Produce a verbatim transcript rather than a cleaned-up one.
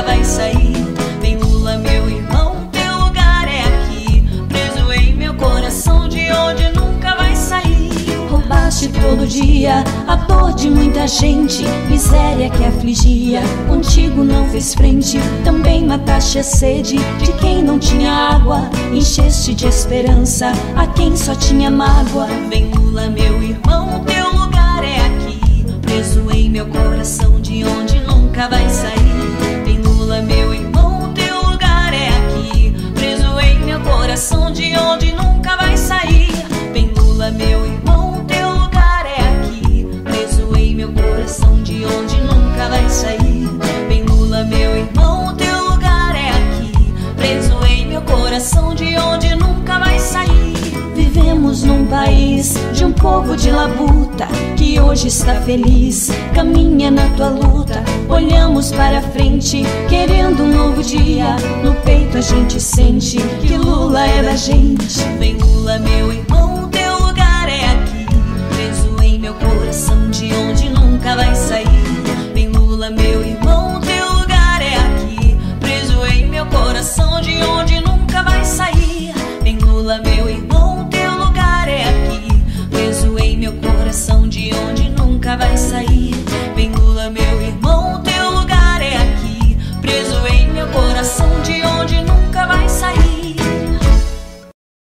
vai sair. Vem Lula, meu irmão, teu lugar é aqui, preso em meu coração, de onde nunca vai sair. Roubaste todo dia a dor de muita gente, miséria que afligia, contigo não fez frente. Também mataste a sede de quem não tinha água, encheste de esperança a quem só tinha mágoa. Vem Lula, meu irmão, teu lugar é aqui, preso em meu coração, de onde nunca vai sair. Vem Lula, meu irmão, teu lugar é aqui, preso em meu coração, de onde nunca vai sair. Vem Lula, meu irmão, teu lugar é aqui, preso em meu coração, de onde nunca vai sair. Vem Lula, meu irmão, teu lugar é aqui, preso em meu coração, de onde nunca vai sair. Vivemos num país de um povo de labuta, que hoje está feliz, caminha na tua luta. Olhamos para frente, querendo um novo dia, no peito a gente sente que Lula é da gente. Vem Lula, meu irmão,